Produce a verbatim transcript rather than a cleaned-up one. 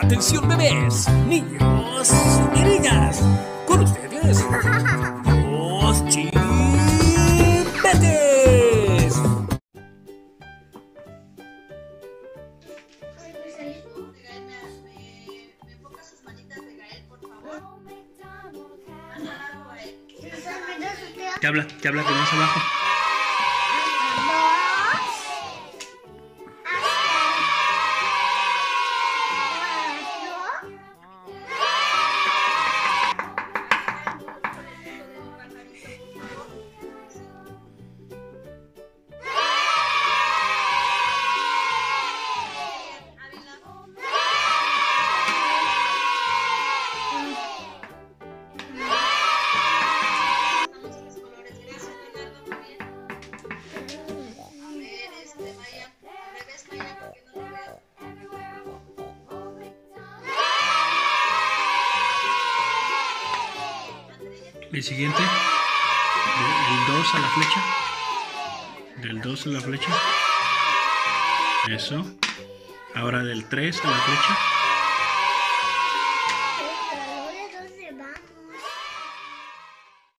Atención bebés, niños y niñas. Con ustedes, los chipetes. ¿Qué habla? ¿Qué habla? ¿Qué más abajo? El siguiente, del dos a la flecha, del dos a la flecha, eso, ahora del tres a la flecha,